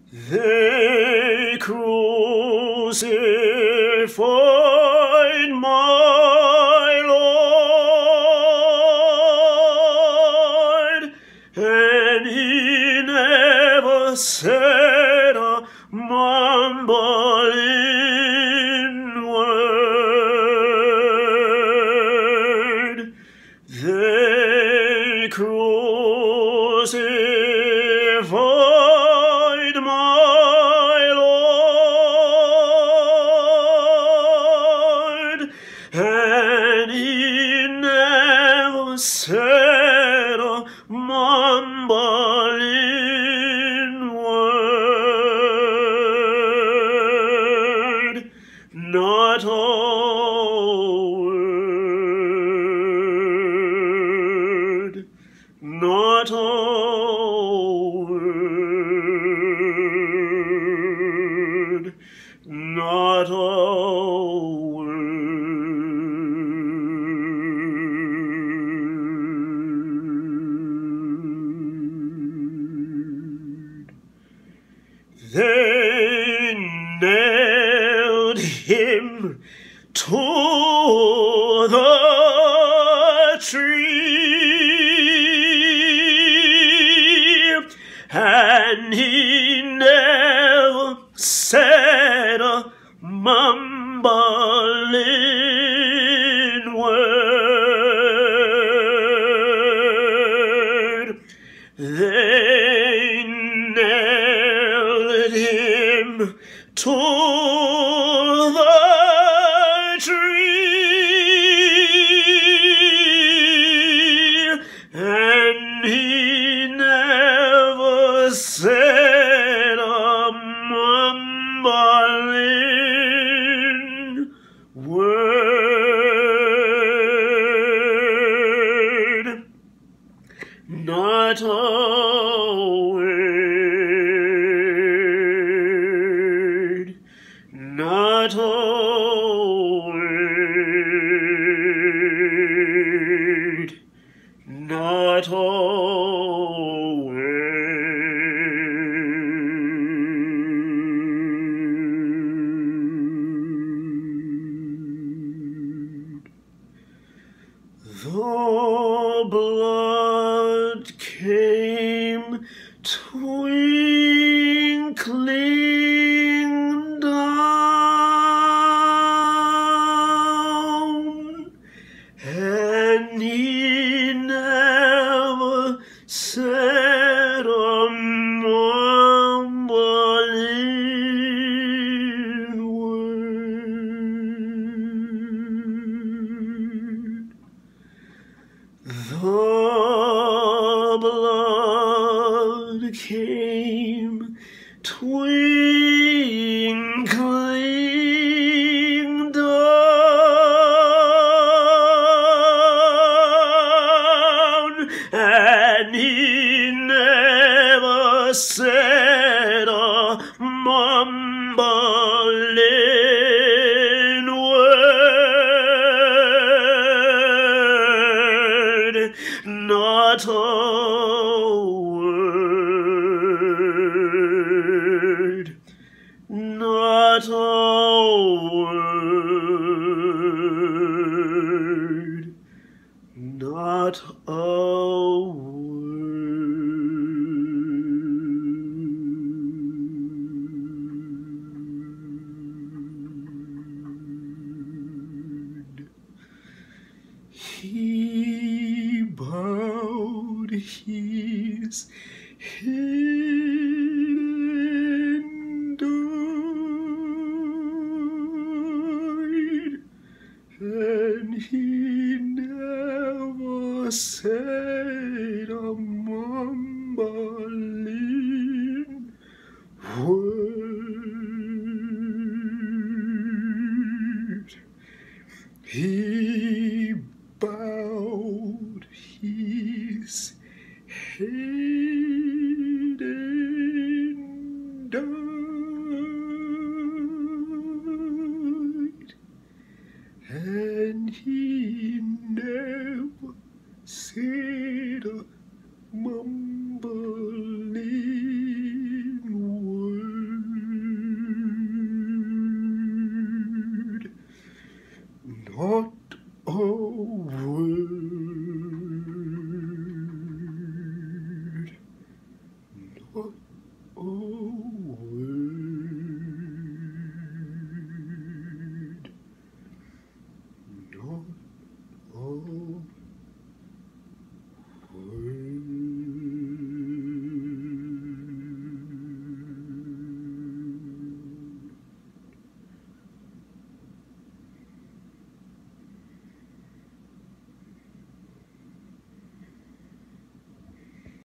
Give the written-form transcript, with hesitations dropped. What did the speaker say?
They crucified my Lord, and he never said a mumbling word. They crucified my Lord, and he never said a mumbling word, not a word, not a word, not a word. They nailed him to the tree, and he never said a mumbling word. They nailed him to the tree, and he never said a mumbling word, not a word, not a word, not a word. The blood came twinkling down, and he never said a mumbling word. The blood came twinkling down, and he never said a mumbling word, not a word, not a word, not a word. He bowed his head and died, and he never said a mumbling word. He bowed his head and died.